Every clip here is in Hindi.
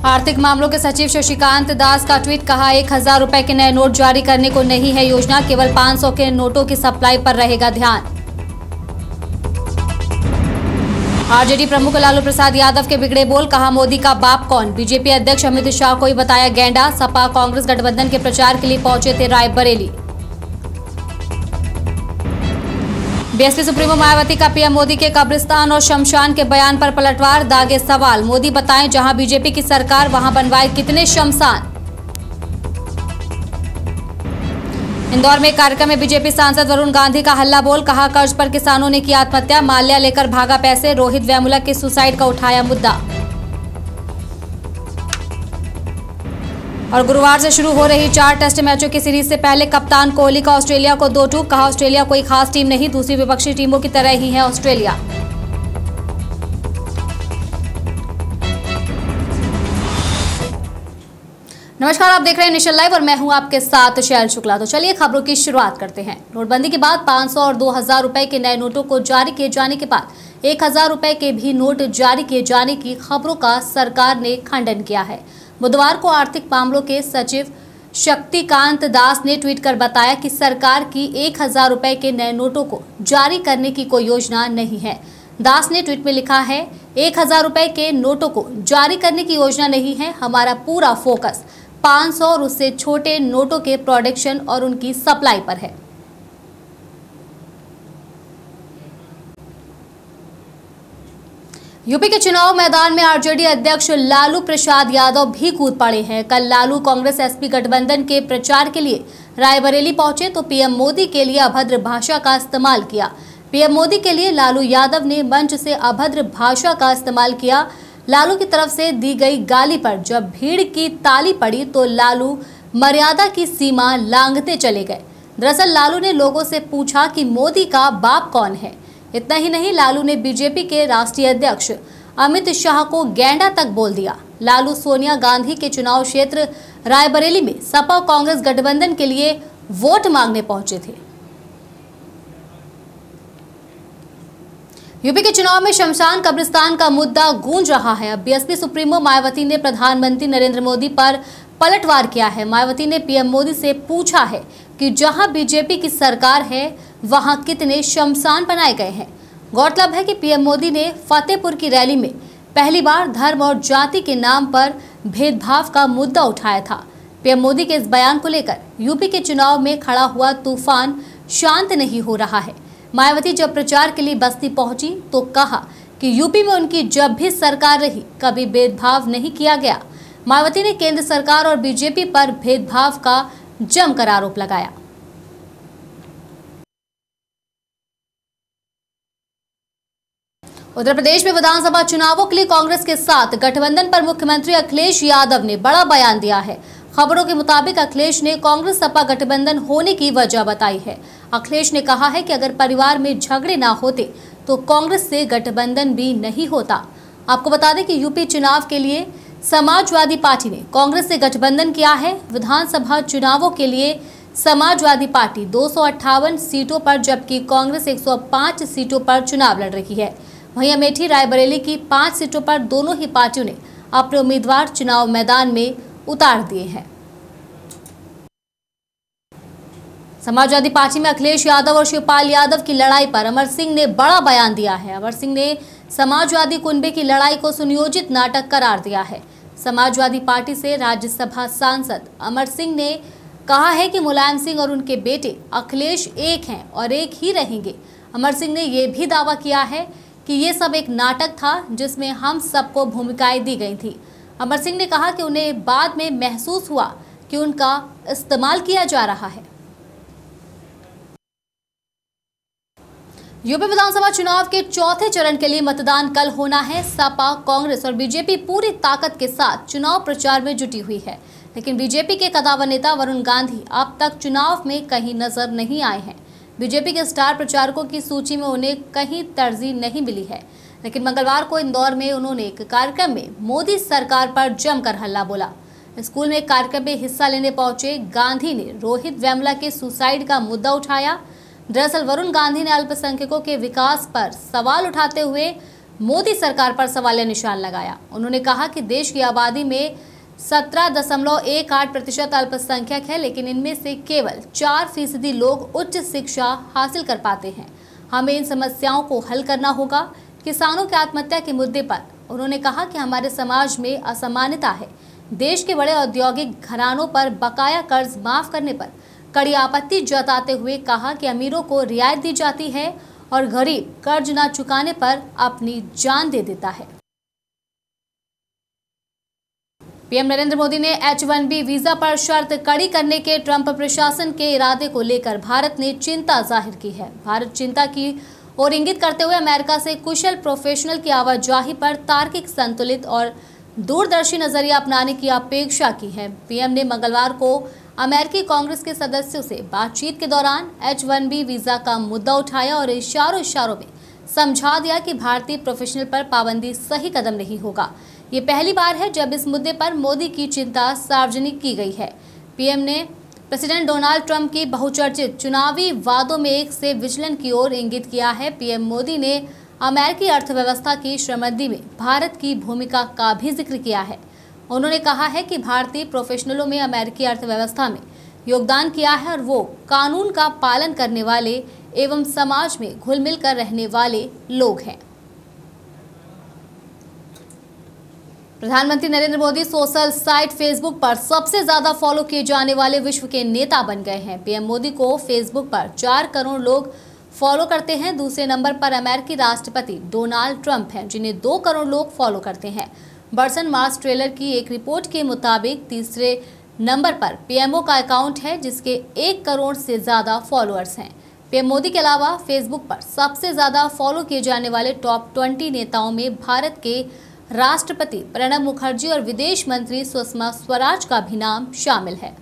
आर्थिक मामलों के सचिव शशिकांत दास का ट्वीट, कहा 1000 रुपए के नए नोट जारी करने को नहीं है योजना, केवल 500 के नोटों की सप्लाई पर रहेगा ध्यान। आरजेडी प्रमुख लालू प्रसाद यादव के बिगड़े बोल, कहा मोदी का बाप कौन, बीजेपी अध्यक्ष अमित शाह को ही बताया गैंडा, सपा कांग्रेस गठबंधन के प्रचार के लिए पहुंचे थे रायबरेली। बीएसपी सुप्रीमो मायावती का पीएम मोदी के कब्रिस्तान और शमशान के बयान पर पलटवार, दागे सवाल, मोदी बताएं जहां बीजेपी की सरकार वहां बनवाए कितने शमशान। इंदौर में एक कार्यक्रम में बीजेपी सांसद वरुण गांधी का हल्ला बोल, कहा कर्ज पर किसानों ने की आत्महत्या, माल्या लेकर भागा पैसे, रोहित वेमुला के सुसाइड का उठाया मुद्दा। और गुरुवार से शुरू हो रही 4 टेस्ट मैचों की सीरीज से पहले कप्तान कोहली का ऑस्ट्रेलिया को 2 टूक, कहा ऑस्ट्रेलिया कोई खास टीम नहीं, दूसरी विपक्षी टीमों की तरह ही है ऑस्ट्रेलिया। नमस्कार, आप देख रहे हैं नेशन लाइव और मैं हूं आपके साथ शैल शुक्ला। तो चलिए खबरों की शुरुआत करते हैं। नोटबंदी के बाद 500 और 2000 रुपए के नए नोटों को जारी किए जाने के बाद 1000 रुपए के भी नोट जारी किए जाने की खबरों का सरकार ने खंडन किया है। बुधवार को आर्थिक मामलों के सचिव शक्तिकांत दास ने ट्वीट कर बताया कि सरकार की 1000 रुपए के नए नोटों को जारी करने की कोई योजना नहीं है। दास ने ट्वीट में लिखा है, 1000 रुपए के नोटों को जारी करने की योजना नहीं है, हमारा पूरा फोकस 500 और उससे छोटे नोटों के प्रोडक्शन और उनकी सप्लाई पर है। यूपी के चुनाव मैदान में आरजेडी अध्यक्ष लालू प्रसाद यादव भी कूद पड़े हैं। कल लालू कांग्रेस एसपी गठबंधन के प्रचार के लिए रायबरेली पहुंचे तो पीएम मोदी के लिए अभद्र भाषा का इस्तेमाल किया। पीएम मोदी के लिए लालू यादव ने मंच से अभद्र भाषा का इस्तेमाल किया। लालू की तरफ से दी गई गाली पर जब भीड़ की ताली पड़ी तो लालू मर्यादा की सीमा लांघते चले गए। दरअसल लालू ने लोगों से पूछा कि मोदी का बाप कौन है। इतना ही नहीं, लालू ने बीजेपी के राष्ट्रीय अध्यक्ष अमित शाह को गैंडा तक बोल दिया। लालू सोनिया गांधी के चुनाव क्षेत्र रायबरेली में सपा कांग्रेस गठबंधन के लिए वोट मांगने पहुंचे थे। यूपी के चुनाव में शमशान कब्रिस्तान का मुद्दा गूंज रहा है। अब बीएसपी सुप्रीमो मायावती ने प्रधानमंत्री नरेंद्र मोदी पर पलटवार किया है। मायावती ने पीएम मोदी से पूछा है कि जहां बीजेपी की सरकार है वहां कितने शमशान बनाए गए हैं। गौरतलब है कि पीएम मोदी ने फतेहपुर की रैली में पहली बार धर्म और जाति के नाम पर भेदभाव का मुद्दा उठाया था। पीएम मोदी के इस बयान को लेकर यूपी के चुनाव में खड़ा हुआ तूफान शांत नहीं हो रहा है। मायावती जब प्रचार के लिए बस्ती पहुंची तो कहा कि यूपी में उनकी जब भी सरकार रही कभी भेदभाव नहीं किया गया। मायावती ने केंद्र सरकार और बीजेपी पर भेदभाव का जमकर आरोप लगाया। उत्तर प्रदेश में विधानसभा चुनावों के लिए कांग्रेस के साथ गठबंधन पर मुख्यमंत्री अखिलेश यादव ने बड़ा बयान दिया है। खबरों के मुताबिक अखिलेश ने कांग्रेस सपा गठबंधन होने की वजह बताई है। अखिलेश ने कहा है कि अगर परिवार में झगड़े ना होते तो कांग्रेस से गठबंधन भी नहीं होता। आपको बता दें कि यूपी चुनाव के लिए समाजवादी पार्टी ने कांग्रेस से गठबंधन किया है। विधानसभा चुनावों के लिए समाजवादी पार्टी 258 सीटों पर जबकि कांग्रेस 105 सीटों पर चुनाव लड़ रही है। वहीं अमेठी रायबरेली की 5 सीटों पर दोनों ही पार्टियों ने अपने उम्मीदवार चुनाव मैदान में उतार दिए हैं। समाजवादी पार्टी में अखिलेश यादव और शिवपाल यादव की लड़ाई पर अमर सिंह ने बड़ा बयान दिया है। अमर सिंह ने समाजवादी कुनबे की लड़ाई को सुनियोजित नाटक करार दिया है। समाजवादी पार्टी से राज्यसभा सांसद अमर सिंह ने कहा है कि मुलायम सिंह और उनके बेटे अखिलेश एक हैं और एक ही रहेंगे। अमर सिंह ने यह भी दावा किया है कि ये सब एक नाटक था जिसमें हम सबको भूमिकाएं दी गई थी। अमर सिंह ने कहा कि उन्हें बाद में महसूस हुआ कि उनका इस्तेमाल किया जा रहा है। यूपी विधानसभा चुनाव के चौथे चरण के लिए मतदान कल होना है। सपा, कांग्रेस और बीजेपी पूरी ताकत के साथ चुनाव प्रचार में जुटी हुई है, लेकिन बीजेपी के कद्दावर नेता वरुण गांधी अब तक चुनाव में कहीं नजर नहीं आए हैं। बीजेपी के स्टार प्रचारकों की सूची में उन्हें कहीं तरजीह नहीं मिली है, लेकिन मंगलवार को इंदौर में उन्होंने एक कार्यक्रम में मोदी सरकार पर जमकर हल्ला बोला। स्कूल में एक कार्यक्रम में हिस्सा लेने पहुंचे गांधी ने रोहित वेमुला के सुसाइड का मुद्दा उठाया। दरअसल वरुण गांधी ने अल्पसंख्यकों के विकास पर सवाल उठाते हुए मोदी सरकार पर सवालिया निशान लगाया। उन्होंने कहा कि देश की आबादी में 17.18% अल्पसंख्यक है, लेकिन इनमें से केवल 4% लोग उच्च शिक्षा हासिल कर पाते हैं। हमें इन समस्याओं को हल करना होगा। किसानों की आत्महत्या के मुद्दे पर उन्होंने कहा कि हमारे समाज में असमानता है। देश के बड़े औद्योगिक घरानों पर बकाया कर्ज माफ करने पर कड़ी आपत्ति जताते हुए कहा कि अमीरों को रियायत दी जाती है और गरीब कर्ज न चुकाने पर अपनी जान दे देता है। पीएम नरेंद्र मोदी ने H-1B वीजा पर शर्त कड़ी करने के ट्रंप प्रशासन के इरादे को लेकर भारत ने चिंता जाहिर की है। भारत चिंता की ओर इंगित करते हुए अमेरिका से कुशल प्रोफेशनल की आवाजाही पर तार्किक, संतुलित और दूरदर्शी नजरिया अपनाने की अपेक्षा की है। पीएम ने मंगलवार को अमेरिकी कांग्रेस के सदस्यों से बातचीत के दौरान H-1B वीजा का मुद्दा उठाया और इशारों में समझा दिया कि भारतीय प्रोफेशनल पर पाबंदी सही कदम नहीं होगा। ये पहली बार है जब इस मुद्दे पर मोदी की चिंता सार्वजनिक की गई है। पीएम ने प्रेसिडेंट डोनाल्ड ट्रंप की बहुचर्चित चुनावी वादों में एक से विचलन की ओर इंगित किया है। पीएम मोदी ने अमेरिकी अर्थव्यवस्था की समृद्धि में भारत की भूमिका का भी जिक्र किया है। उन्होंने कहा है कि भारतीय प्रोफेशनलों में अमेरिकी अर्थव्यवस्था में योगदान किया है और वो कानून का पालन करने वाले एवं समाज में घुल मिल कर रहने वाले लोग हैं। प्रधानमंत्री Narendra Modi social site Facebook पर सबसे ज्यादा फॉलो किए जाने वाले विश्व के नेता बन गए हैं। पीएम मोदी को फेसबुक पर 4 करोड़ लोग फॉलो करते हैं। दूसरे नंबर पर अमेरिकी राष्ट्रपति डोनाल्ड ट्रंप हैं, जिन्हें 2 करोड़ लोग फॉलो करते हैं। बर्सन मार्स ट्रेलर की एक रिपोर्ट के मुताबिक तीसरे नंबर पर पीएमओ का अकाउंट है, जिसके 1 करोड़ से ज्यादा फॉलोअर्स हैं। पीएम मोदी के अलावा फेसबुक पर सबसे ज्यादा फॉलो किए जाने वाले टॉप 20 नेताओं में भारत के राष्ट्रपति प्रणब मुखर्जी और विदेश मंत्री सुषमा स्वराज का भी नाम शामिल है।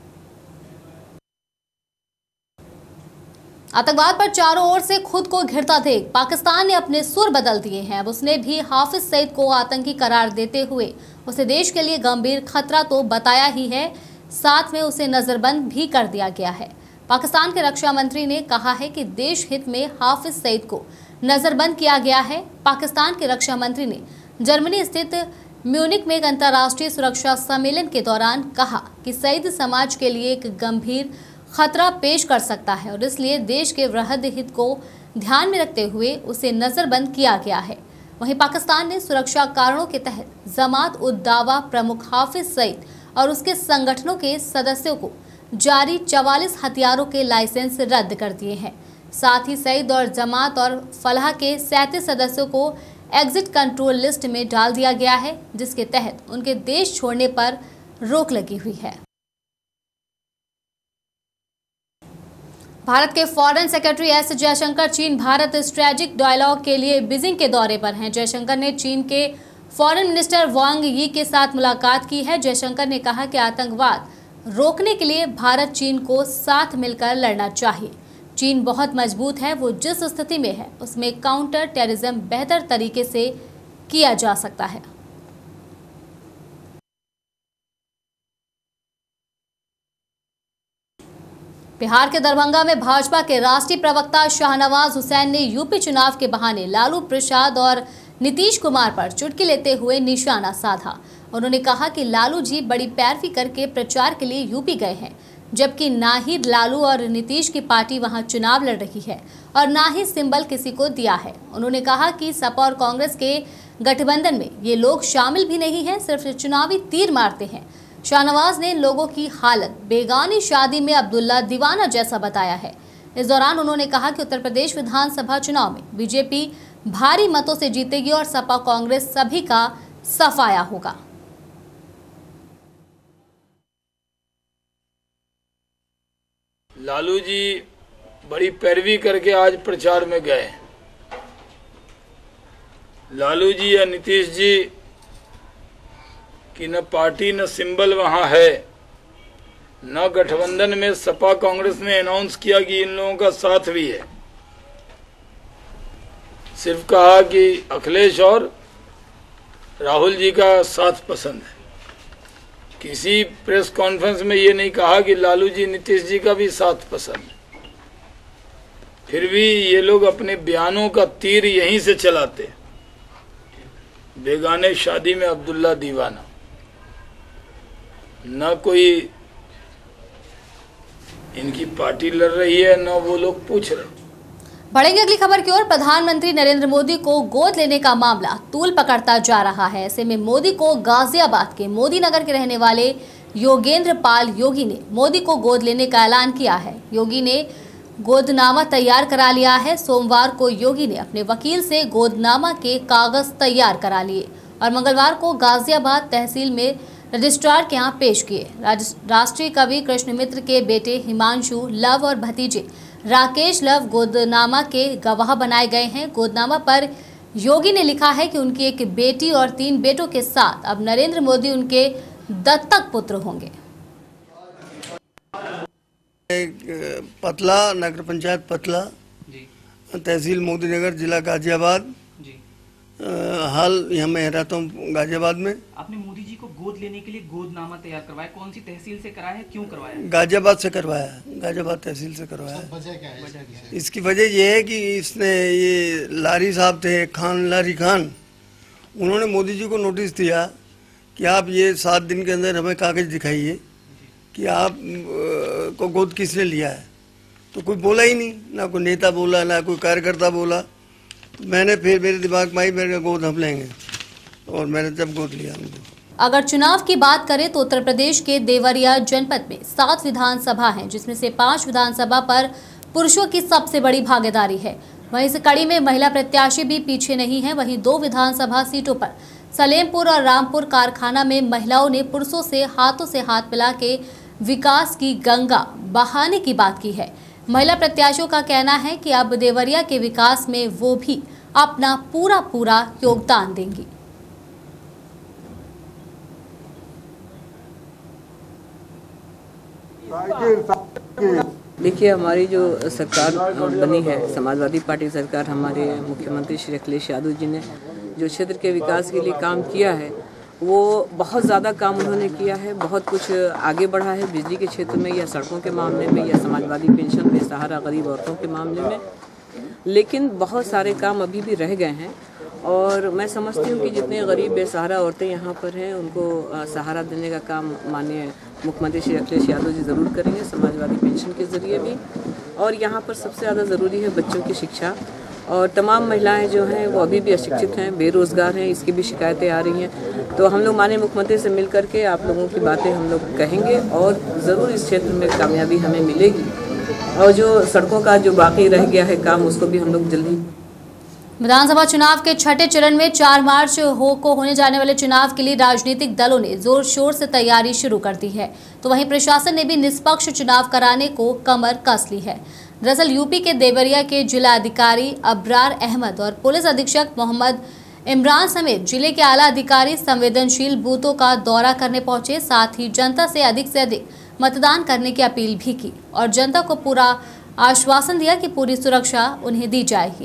आतंकवाद पर चारों ओर से खुद को घिरता देख पाकिस्तान ने अपने सुर बदल दिए हैं। अब उसने भी हाफिज सईद को आतंकी करार देते हुए उसे देश के लिए गंभीर खतरा तो बताया ही है, साथ में उसे नजरबंद भी कर दिया गया है। पाकिस्तान के रक्षा मंत्री ने कहा है कि देश हित में हाफिज सईद को नजरबंद किया गया है। पाकिस्तान के रक्षा मंत्री ने जर्मनी स्थित म्यूनिक में एक अंतर्राष्ट्रीय सुरक्षा सम्मेलन के दौरान कहा कि सईद समाज के लिए एक गंभीर खतरा पेश कर सकता है और इसलिए देश के वृहद हित को ध्यान में रखते हुए उसे नजरबंद किया गया है। वहीं पाकिस्तान ने सुरक्षा कारणों के तहत जमात उद दावा प्रमुख हाफिज सईद और उसके संगठनों के सदस्यों को जारी 44 हथियारों के लाइसेंस रद्द कर दिए हैं। साथ ही सईद और जमात और फलाह के 37 सदस्यों को एग्जिट कंट्रोल लिस्ट में डाल दिया गया है, जिसके तहत उनके देश छोड़ने पर रोक लगी हुई है। भारत के फॉरेन सेक्रेटरी एस जयशंकर चीन भारत स्ट्रेटेजिक डायलॉग के लिए बीजिंग के दौरे पर हैं। जयशंकर ने चीन के फॉरेन मिनिस्टर वांग यी के साथ मुलाकात की है। जयशंकर ने कहा कि आतंकवाद रोकने के लिए भारत चीन को साथ मिलकर लड़ना चाहिए। चीन बहुत मजबूत है, वो जिस स्थिति में है उसमें काउंटर टेररिज्म बेहतर तरीके से किया जा सकता है। बिहार के दरभंगा में भाजपा के राष्ट्रीय प्रवक्ता शाहनवाज हुसैन ने यूपी चुनाव के बहाने लालू प्रसाद और नीतीश कुमार पर चुटकी लेते हुए निशाना साधा। उन्होंने कहा कि लालू जी बड़ी पैरवी करके प्रचार के लिए यूपी गए हैं, जबकि ना ही लालू और नीतीश की पार्टी वहां चुनाव लड़ रही है और ना ही सिंबल किसी को दिया है। उन्होंने कहा कि सपा और कांग्रेस के गठबंधन में ये लोग शामिल भी नहीं हैं, सिर्फ चुनावी तीर मारते हैं। शाहनवाज ने लोगों की हालत बेगानी शादी में अब्दुल्ला दीवाना जैसा बताया है। इस दौरान उन्होंने कहा कि उत्तर प्रदेश विधानसभा चुनाव में बीजेपी भारी मतों से जीतेगी और सपा कांग्रेस सभी का सफाया होगा। लालू जी बड़ी पैरवी करके आज प्रचार में गए। लालू जी या नीतीश जी कि न पार्टी न सिंबल वहां है, न गठबंधन में सपा कांग्रेस ने अनाउंस किया कि इन लोगों का साथ भी है। सिर्फ कहा कि अखिलेश और राहुल जी का साथ पसंद है। किसी प्रेस कॉन्फ्रेंस में ये नहीं कहा कि लालू जी नीतीश जी का भी साथ पसंद है। फिर भी ये लोग अपने बयानों का तीर यहीं से चलाते। बेगाने शादी में अब्दुल्ला दीवाना, न कोई इनकी पार्टी लड़ रही है, न वो लोग पूछ रहे। बढ़ेंगे अगली खबर की ओर। प्रधानमंत्री नरेंद्र मोदी को गोद लेने का मामला तूल पकड़ता जा रहा है। ऐसे में मोदी को गाजियाबाद के मोदी नगर के रहने वाले योगेंद्र पाल योगी ने मोदी को गोद लेने का ऐलान किया है। योगी ने गोदनामा तैयार करा लिया है। सोमवार को योगी ने अपने वकील से गोदनामा के कागज तैयार करा लिए और मंगलवार को गाजियाबाद तहसील में रजिस्ट्रार के यहाँ पेश किए। राष्ट्रीय कवि कृष्ण मित्र के बेटे हिमांशु लव और भतीजे राकेश लव गोदनामा के गवाह बनाए गए हैं। गोदनामा पर योगी ने लिखा है कि उनकी एक बेटी और 3 बेटों के साथ अब नरेंद्र मोदी उनके दत्तक पुत्र होंगे। पतला नगर पंचायत पतला, तहसील मोदी नगर, जिला गाजियाबाद। हाल यहाँ मैं रहता हूँ गाजियाबाद में। आपने मोदी जी को गोद लेने के लिए गोदनामा तैयार करवाया, कौन सी तहसील से कराया है, क्यों करवाया? गाजियाबाद से करवाया, गाजियाबाद तहसील से करवाया। वजह क्या है? इसकी वजह ये है कि इसने ये लारी साहब थे, लारी खान, उन्होंने मोदी जी को नोटिस दिया कि आप ये 7 दिन के अंदर हमें कागज दिखाइए कि आप को गोद किसने लिया है। तो कोई बोला ही नहीं, ना कोई नेता बोला, ना कोई कार्यकर्ता बोला। मैंने फिर मेरे दिमाग में आई, मेरे गोद हम लेंगे, और मैंने जब गोद लिया। अगर चुनाव की बात करें तो उत्तर प्रदेश के देवरिया जनपद में 7 विधानसभा हैं, जिसमें से 5 विधानसभा पर पुरुषों की सबसे बड़ी भागीदारी है। वहीं इस कड़ी में महिला प्रत्याशी भी पीछे नहीं है। वहीं 2 विधानसभा सीटों पर सलेमपुर और रामपुर कारखाना में महिलाओं ने पुरुषों से हाथ मिला के विकास की गंगा बहाने की बात की है। महिला प्रत्याशियों का कहना है कि अब देवरिया के विकास में वो भी अपना पूरा योगदान देंगी। देखिए, हमारी जो सरकार बनी है, समाजवादी पार्टी सरकार, हमारे मुख्यमंत्री श्री अखिलेश यादव जी ने जो क्षेत्र के विकास के लिए काम किया है, वो बहुत ज़्यादा काम उन्होंने किया है। बहुत कुछ आगे बढ़ा है, बिजली के क्षेत्र में या सड़कों के मामले में या समाजवादी पेंशन, बेसहारा गरीब औरतों के मामले में। लेकिन बहुत सारे काम अभी भी रह गए हैं और मैं समझती हूँ कि जितने गरीब बेसहारा औरतें यहाँ पर हैं, उनको सहारा देने का काम माननीय मुख्यमंत्री श्री अखिलेश यादव जी ज़रूर करेंगे, समाजवादी पेंशन के ज़रिए भी। और यहाँ पर सबसे ज़्यादा ज़रूरी है बच्चों की शिक्षा। और तमाम महिलाएं जो हैं वो अभी भी अशिक्षित हैं, बेरोज़गार हैं, इसकी भी शिकायतें आ रही हैं। तो हम लोग माननीय मुख्यमंत्री से मिल करके आप लोगों की बातें हम लोग कहेंगे और ज़रूर इस क्षेत्र में कामयाबी हमें मिलेगी। और जो सड़कों का जो बाकी रह गया है काम, उसको भी हम लोग जल्दी। विधानसभा चुनाव के 6ठे चरण में 4 मार्च को होने जाने वाले चुनाव के लिए राजनीतिक दलों ने जोर शोर से तैयारी शुरू कर दी है। तो वहीं प्रशासन ने भी निष्पक्ष चुनाव कराने को कमर कस ली है। दरअसल यूपी के देवरिया के जिला अधिकारी अबरार अहमद और पुलिस अधीक्षक मोहम्मद इमरान समेत जिले के आला अधिकारी संवेदनशील बूथों का दौरा करने पहुंचे। साथ ही जनता से अधिक मतदान करने की अपील भी की और जनता को पूरा आश्वासन दिया कि पूरी सुरक्षा उन्हें दी जाएगी।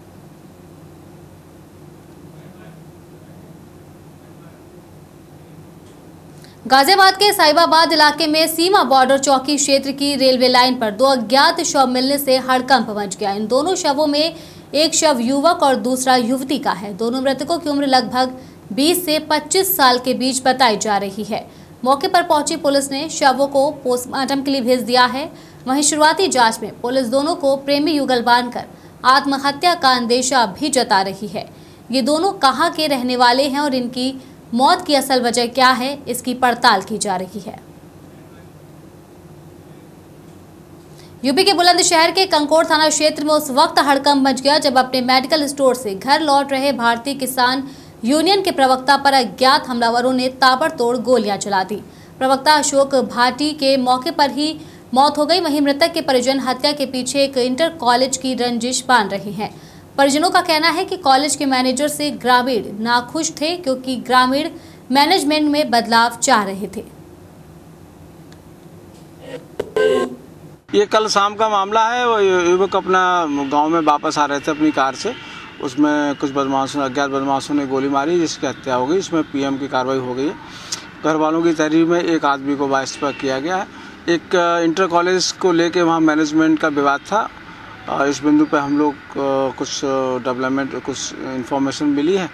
गाजियाबाद के साहिबाबाद इलाके में सीमा बॉर्डर चौकी क्षेत्र की रेलवे लाइन पर 2 अज्ञात शव मिलने से हड़कंप मच गया। इन दोनों शवों में एक शव युवक और दूसरा युवती का है। दोनों मृतकों की उम्र लगभग 20 से 25 साल के बीच बताई जा रही है। मौके पर पहुंची पुलिस ने शवों को पोस्टमार्टम के लिए भेज दिया है। वहीं शुरुआती जांच में पुलिस दोनों को प्रेमी युगल बांधकर आत्महत्या का अंदेशा भी जता रही है। ये दोनों कहां के रहने वाले हैं और इनकी मौत की असल वजह क्या है, इसकी पड़ताल की जा रही है। यूपी के बुलंदशहर के कंकोड़ थाना क्षेत्र में उस वक्त हड़कंप मच गया जब अपने मेडिकल स्टोर से घर लौट रहे भारतीय किसान यूनियन के प्रवक्ता पर अज्ञात हमलावरों ने ताबड़तोड़ गोलियां चला दी। प्रवक्ता अशोक भाटी के मौके पर ही मौत हो गई। वहीं मृतक के परिजन हत्या के पीछे एक इंटर कॉलेज की रंजिश बांध रहे हैं। परिजनों का कहना है कि कॉलेज के मैनेजर से ग्रामीण नाखुश थे क्योंकि ग्रामीण मैनेजमेंट में बदलाव चाह रहे थे। ये कल शाम का मामला है। वो युवक अपना गांव में वापस आ रहे थे अपनी कार से, उसमें कुछ अज्ञात बदमाशों ने गोली मारी जिसकी हत्या हो गई। इसमें पीएम की कार्रवाई हो गई है। घर वालों की तहरीर में एक आदमी को बहिष्कार किया गया है। एक इंटर कॉलेज को लेके वहाँ मैनेजमेंट का विवाद था। इस बिंदु पे हम लोग कुछ डेवलपमेंट, कुछ इन्फॉर्मेशन मिली है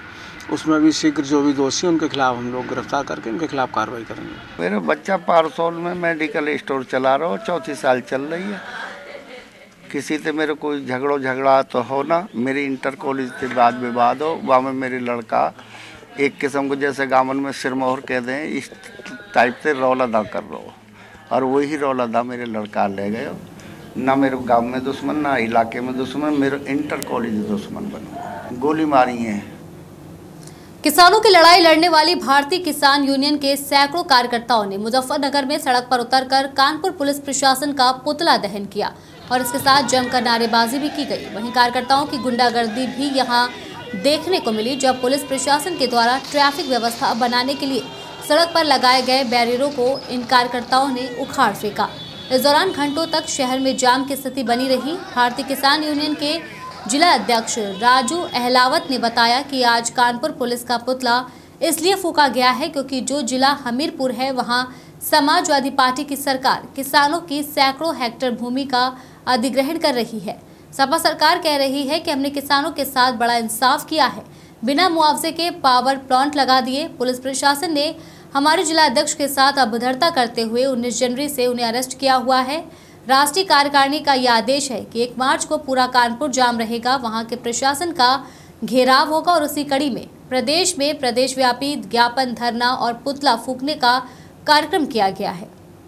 उसमें भी शीघ्र जो भी दोषी उनके खिलाफ हम लोग गिरफ्तार करके उनके खिलाफ कार्रवाई करेंगे। मेरा बच्चा पारसौल में मेडिकल स्टोर चला रहा हो, 4थी साल चल रही है। किसी से मेरे कोई झगड़ा तो हो ना, मेरी इंटर कॉलेज से वाद विवाद हो, वहाँ में मेरे लड़का एक किस्म को जैसे गाँव में सिरमोहर कह दें इस टाइप से रौला दा कर रहा हो, और वही रौला दा मेरे लड़का ले गए। ना मेरे गांव में दुश्मन, ना इलाके में दुश्मन, मेरे इंटर कॉलेज दुश्मन बनो, गोली मारी है। किसानों की लड़ाई लड़ने वाली भारतीय किसान यूनियन के सैकड़ों कार्यकर्ताओं ने मुजफ्फरनगर में सड़क पर उतरकर कानपुर पुलिस प्रशासन का पुतला दहन किया और इसके साथ जमकर नारेबाजी भी की गई। वहीं कार्यकर्ताओं की गुंडागर्दी भी यहां देखने को मिली, जब पुलिस प्रशासन के द्वारा ट्रैफिक व्यवस्था बनाने के लिए सड़क पर लगाए गए बैरियरों को इन कार्यकर्ताओं ने उखाड़ फेंका। इस दौरान घंटों तक शहर में जाम की स्थिति बनी रही। भारतीय किसान यूनियन के जिला अध्यक्ष राजू अहलावत ने बताया कि आज कानपुर पुलिस का पुतला इसलिए फूंका गया है क्योंकि जो जिला हमीरपुर है वहां समाजवादी पार्टी की सरकार किसानों की सैकड़ों हेक्टेयर भूमि का अधिग्रहण कर रही है। सपा सरकार कह रही है कि हमने किसानों के साथ बड़ा इंसाफ किया है, बिना मुआवजे के पावर प्लांट लगा दिए। पुलिस प्रशासन ने हमारे जिला अध्यक्ष के साथ अभद्रता करते हुए 19 जनवरी से उन्हें अरेस्ट किया हुआ है। राष्ट्रीय कार्यकारिणी का यह आदेश है कि 1 मार्च को पूरा कानपुर जाम रहेगा, वहां के प्रशासन का घेराव होगा और उसी कड़ी में प्रदेशव्यापी ज्ञापन, धरना और पुतला फूंकने का कार्यक्रम किया गया है।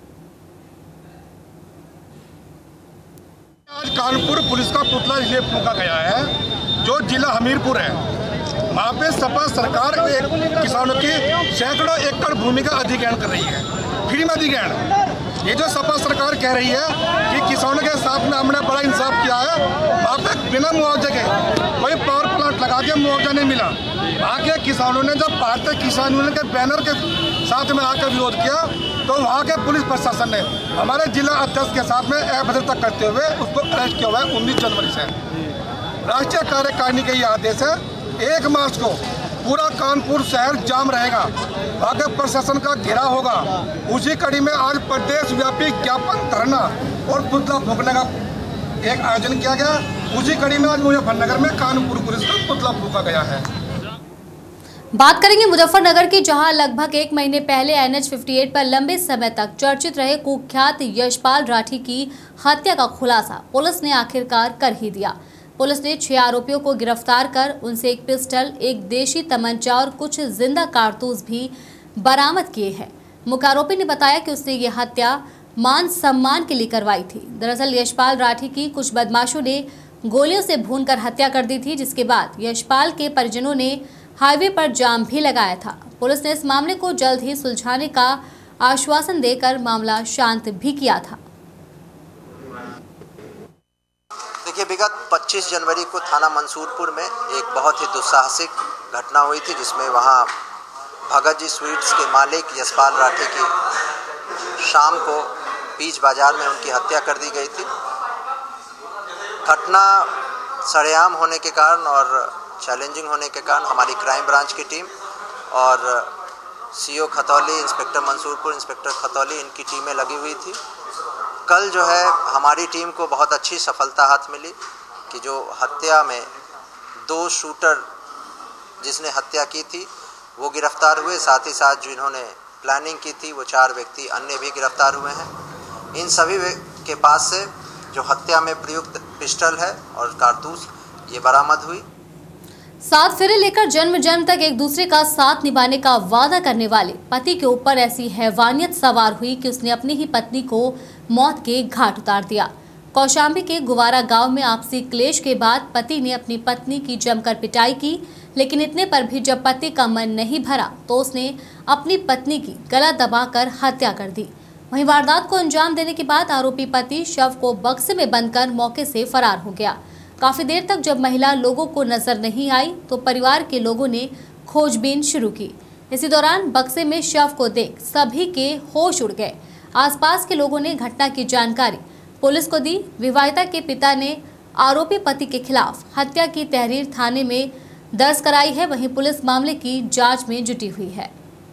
आज कानपुर पुलिस का पुतला इसलिए फूंका गया है, जो जिला हमीरपुर है, वहाँ पे सपा सरकार किसानों की सैकड़ों एकड़ भूमि का अधिग्रहण कर रही है, फ्री में अधिग्रहण। ये जो सपा सरकार कह रही है कि किसानों के साथ में हमने बड़ा इंसाफ किया है, वहाँ पे बिना मुआवजे के कोई पावर प्लांट लगा के मुआवजा नहीं मिला। वहाँ के किसानों ने जब भारतीय किसान यूनियन के बैनर के साथ में आकर विरोध किया तो वहाँ के पुलिस प्रशासन ने हमारे जिला अध्यक्ष के साथ में अभद्रता करते हुए उसको अरेस्ट किया हुआ है 19 जनवरी से। राष्ट्रीय कार्यकारिणी का यह आदेश है, 1 मार्च को पूरा कानपुर शहर जाम रहेगा, आगे प्रशासन का घेराव होगा। उसी कड़ी में आज प्रदेश व्यापी ज्ञापन, धरना और पुतला फूंकने का एक आयोजन किया गया। उसी कड़ी में आज मुजफ्फरनगर में कानपुर पुलिस का पुतला फूंका गया है। बात करेंगे मुजफ्फरनगर की, जहां लगभग 1 महीने पहले NH 58 पर लंबे समय तक चर्चित रहे कुख्यात यशपाल राठी की हत्या का खुलासा पुलिस ने आखिरकार कर ही दिया। पुलिस ने 6 आरोपियों को गिरफ्तार कर उनसे एक पिस्टल, एक देशी तमंचा और कुछ जिंदा कारतूस भी बरामद किए हैं। मुख्य आरोपी ने बताया कि उसने ये हत्या मान सम्मान के लिए करवाई थी। दरअसल यशपाल राठी की कुछ बदमाशों ने गोलियों से भूनकर हत्या कर दी थी, जिसके बाद यशपाल के परिजनों ने हाईवे पर जाम भी लगाया था। पुलिस ने इस मामले को जल्द ही सुलझाने का आश्वासन देकर मामला शांत भी किया था। देखिए, विगत 25 जनवरी को थाना मंसूरपुर में एक बहुत ही दुस्साहसिक घटना हुई थी, जिसमें वहां भगत जी स्वीट्स के मालिक यशपाल राठी की शाम को बीच बाजार में उनकी हत्या कर दी गई थी। घटना सरेआम होने के कारण और चैलेंजिंग होने के कारण हमारी क्राइम ब्रांच की टीम और CO Khatauli, inspector Mansurpur, inspector Khatauli, इनकी टीमें लगी हुई थी। कल जो है हमारी टीम को बहुत अच्छी सफलता हाथ मिली कि जो हत्या में 2 शूटर जिसने हत्या की थी वो गिरफ्तार हुए, साथ ही साथ जिन्होंने प्लानिंग की थी वो 4 व्यक्ति अन्य भी गिरफ्तार हुए हैं। इन सभी के पास से जो हत्या में प्रयुक्त पिस्टल है और कारतूस ये बरामद हुई। 7 फेरे लेकर जन्म जन्म तक एक दूसरे का साथ निभाने का वादा करने वाले पति के ऊपर ऐसी हैवानियत सवार हुई कि उसने अपनी ही पत्नी को मौत के घाट उतार दिया। कौशाम्बी के गुवारा गांव में आपसी क्लेश के बाद पति ने अपनी पत्नी की जमकर पिटाई की, लेकिन इतने पर भी जब पति का मन नहीं भरा तो उसने अपनी पत्नी की गला दबाकर हत्या कर दी। वहीं वारदात को अंजाम देने के बाद आरोपी पति शव को बक्से में बंदकर मौके से फरार हो गया। काफी देर तक जब महिला लोगों को नजर नहीं आई तो परिवार के लोगों ने खोजबीन शुरू की। इसी दौरान बक्से में शव को देख सभी के होश उड़ गए। आसपास के लोगों ने घटना की जानकारी पुलिस को दी। विवाहिता के पिता ने आरोपी पति के खिलाफ हत्या की तहरीर थाने में दर्ज कराई है। वहीं पुलिस मामले की जांच में जुटी हुई है।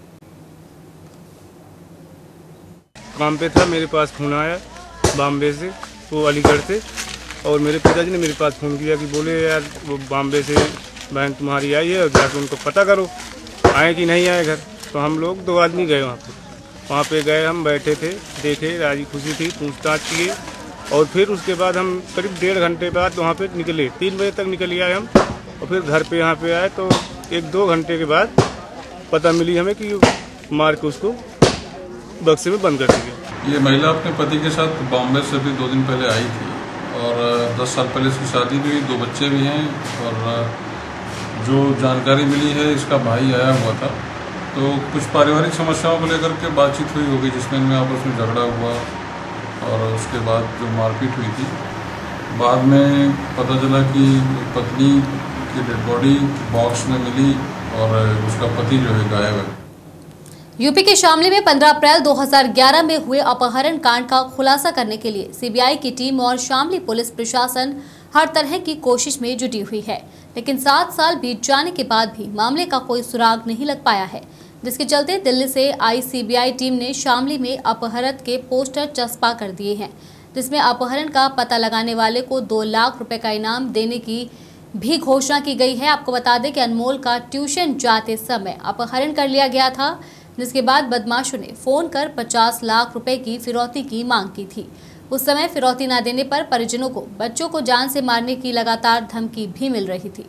काम पे था, मेरे पास फोन आया बॉम्बे से, वो अलीगढ़ से, और मेरे पिताजी ने मेरे पास फ़ोन किया कि बोले यार वो बॉम्बे से बहन तुम्हारी आई है और जाकर उनको पता करो आए कि नहीं आए घर। तो हम लोग 2 आदमी गए वहाँ पे गए, हम बैठे थे, देखे, राजी खुशी थी, पूछताछ किए और फिर उसके बाद हम करीब 1.5 घंटे बाद वहाँ पे निकले। 3 बजे तक निकल आए हम और फिर घर पे यहाँ पे आए तो 1-2 घंटे के बाद पता मिली हमें कि मार के उसको बक्से में बंद कर दिया। ये महिला अपने पति के साथ बॉम्बे से भी 2 दिन पहले आई थी और 10 साल पहले इसकी शादी भी हुई, 2 बच्चे भी हैं और जो जानकारी मिली है इसका भाई आया हुआ था तो कुछ पारिवारिक समस्याओं को लेकर के बातचीत हुई होगी जिसमें इनमें आपस में झगड़ा हुआ और उसके बाद जो मारपीट हुई थी। बाद में पता चला कि पत्नी की डेड बॉडी बॉक्स में मिली और उसका पति जो है गायब है। यूपी के शामली में 15 अप्रैल 2011 में हुए अपहरण कांड का खुलासा करने के लिए सीबीआई की टीम और शामली पुलिस प्रशासन हर तरह की कोशिश में जुटी हुई है, लेकिन 7 साल बीत जाने के बाद भी मामले का कोई सुराग नहीं लग पाया है, जिसके चलते दिल्ली से आई सीबीआई टीम ने शामली में अपहरत के पोस्टर चस्पा कर दिए हैं, जिसमें अपहरण का पता लगाने वाले को 2 लाख रुपए का इनाम देने की भी घोषणा की गई है। आपको बता दें कि अनमोल का ट्यूशन जाते समय अपहरण कर लिया गया था, जिसके बाद बदमाशों ने फोन कर 50 लाख रुपए की फिरौती की मांग की थी। उस समय फिरौती न देने पर परिजनों को बच्चों को जान से मारने की लगातार धमकी भी मिल रही थी।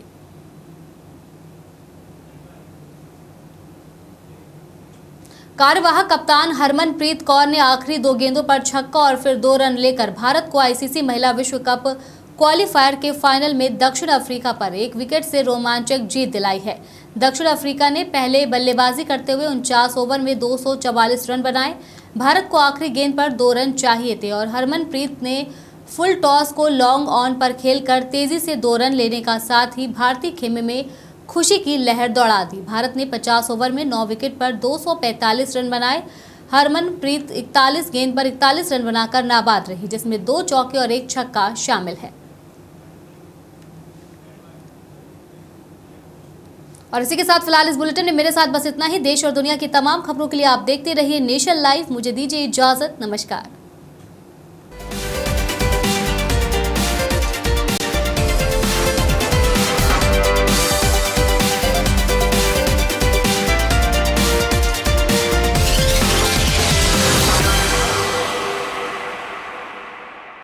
कार्यवाहक कप्तान हरमनप्रीत कौर ने आखिरी 2 गेंदों पर छक्का और फिर 2 रन लेकर भारत को आईसीसी महिला विश्व कप क्वालीफायर के फाइनल में दक्षिण अफ्रीका पर 1 विकेट से रोमांचक जीत दिलाई है। दक्षिण अफ्रीका ने पहले बल्लेबाजी करते हुए 49 ओवर में 244 रन बनाए। भारत को आखिरी गेंद पर 2 रन चाहिए थे और हरमनप्रीत ने फुल टॉस को लॉन्ग ऑन पर खेलकर तेजी से 2 रन लेने का साथ ही भारतीय खेमे में खुशी की लहर दौड़ा दी। भारत ने 50 ओवर में 9 विकेट पर 245 रन बनाए। हरमनप्रीत 41 गेंद पर 41 रन बनाकर नाबाद रही, जिसमें 2 चौके और 1 छक्का शामिल है। और इसी के साथ फिलहाल इस बुलेटिन में मेरे साथ बस इतना ही। देश और दुनिया की तमाम खबरों के लिए आप देखते रहिए नेशन लाइव। मुझे दीजिए इजाजत, नमस्कार।